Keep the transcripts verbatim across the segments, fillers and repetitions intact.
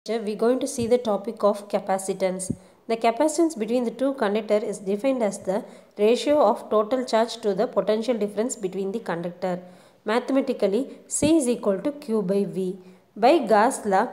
We're going to see the topic of capacitance. The capacitance between the two conductor is defined as the ratio of total charge to the potential difference between the conductor. Mathematically, C is equal to Q by V. By Gauss law,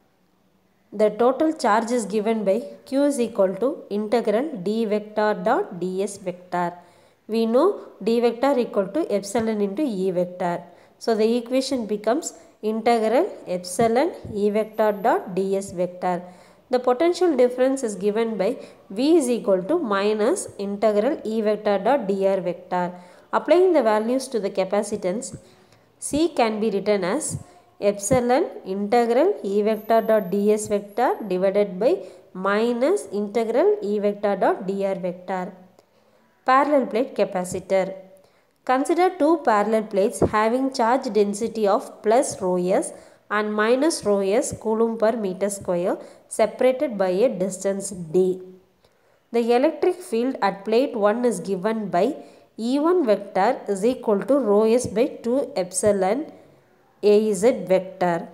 the total charge is given by Q is equal to integral d vector dot ds vector. We know d vector equal to epsilon into E vector. So the equation becomes integral epsilon E vector dot ds vector. The potential difference is given by V is equal to minus integral E vector dot dr vector. Applying the values to the capacitance, C can be written as epsilon integral E vector dot ds vector divided by minus integral E vector dot dr vector. Parallel plate capacitor. Consider two parallel plates having charge density of plus rho s and minus rho s coulomb per meter square separated by a distance d. The electric field at plate one is given by E one vector is equal to rho s by two epsilon A z vector.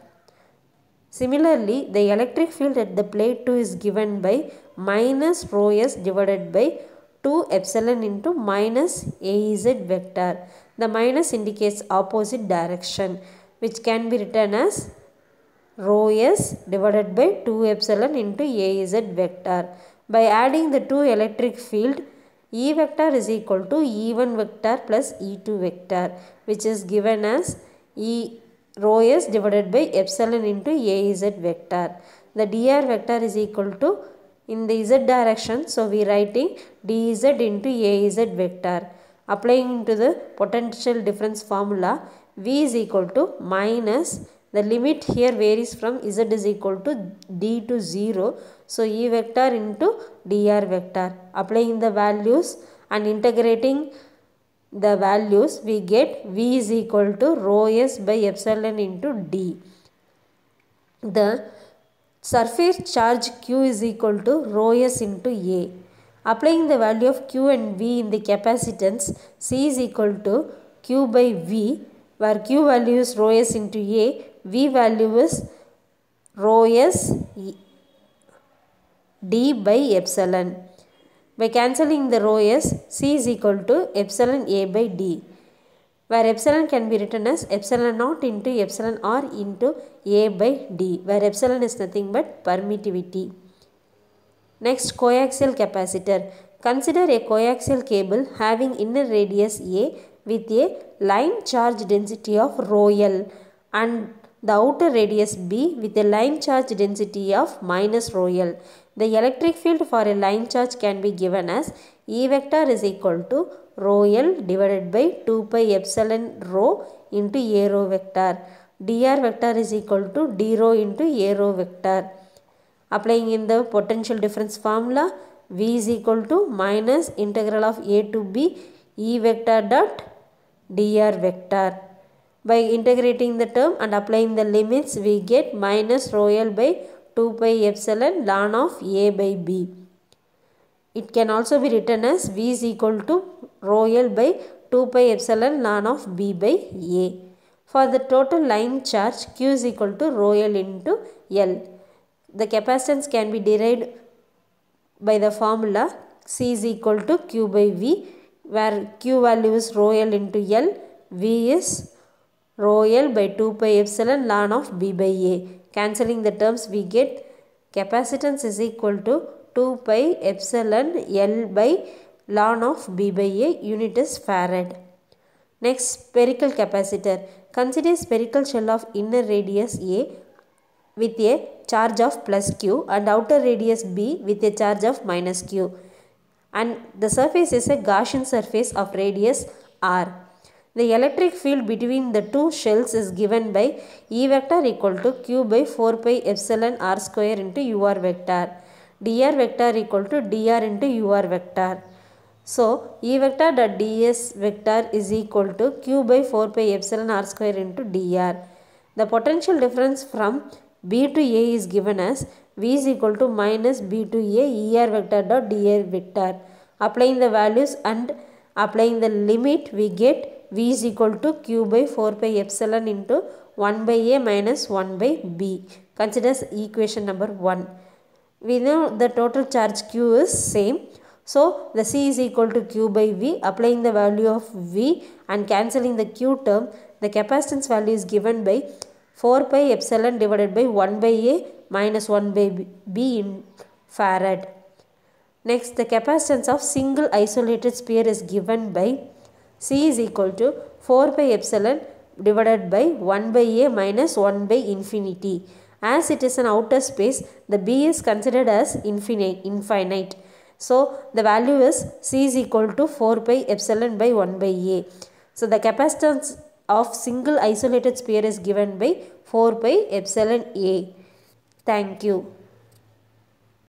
Similarly, the electric field at the plate two is given by minus rho s divided by two epsilon into minus A z vector. The minus indicates opposite direction, which can be written as rho s divided by two epsilon into A z vector. By adding the two electric field, E vector is equal to E one vector plus E two vector, which is given as E rho s divided by epsilon into A z vector. The dr vector is equal to in the z direction, so we writing dz into A z vector. Applying into the potential difference formula, V is equal to minus, the limit here varies from z is equal to d to zero, so E vector into dr vector. Applying the values and integrating the values, we get V is equal to rho s by epsilon into d. The surface charge Q is equal to rho s into A. Applying the value of Q and V in the capacitance, C is equal to Q by V, where Q value is rho s into A, V value is rho s d by epsilon. By cancelling the rho s, C is equal to epsilon A by d, where epsilon can be written as epsilon naught into epsilon r into A by d, where epsilon is nothing but permittivity. Next, coaxial capacitor. Consider a coaxial cable having inner radius A with a line charge density of rho l and the outer radius B with a line charge density of minus rho l. The electric field for a line charge can be given as E vector is equal to rho l divided by two pi epsilon rho into A rho vector. Dr vector is equal to d rho into A rho vector. Applying in the potential difference formula, V is equal to minus integral of A to B E vector dot dr vector. By integrating the term and applying the limits, we get minus rho l by two pi epsilon ln of A by B. It can also be written as V is equal to rho l by two pi epsilon ln of B by A. For the total line charge, Q is equal to rho l into L. The capacitance can be derived by the formula C is equal to Q by V, where Q value is rho l into L, V is rho l by two pi epsilon ln of B by A. Cancelling the terms, we get capacitance is equal to two pi epsilon L by ln of B by A, unit is farad. Next, spherical capacitor. Consider spherical shell of inner radius A with a charge of plus Q and outer radius B with a charge of minus Q, and the surface is a Gaussian surface of radius R. The electric field between the two shells is given by E vector equal to Q by four pi epsilon R square into U R vector. Dr vector equal to dr into U R vector. So, E vector dot ds vector is equal to Q by four pi epsilon R square into dr. The potential difference from B to A is given as V is equal to minus B to A Er vector dot dr vector. Applying the values and applying the limit, we get V is equal to Q by four pi epsilon into one by A minus one by B. Consider equation number one. We know the total charge Q is same. So the C is equal to Q by V. Applying the value of V and cancelling the Q term, the capacitance value is given by four pi epsilon divided by one by A minus one by B in farad. Next, the capacitance of single isolated sphere is given by C is equal to four pi epsilon divided by one by A minus one by infinity. As it is an outer space, the B is considered as infinite. infinite. So, the value is C is equal to four pi epsilon by one by A. So, the capacitance of single isolated sphere is given by four pi epsilon A. Thank you.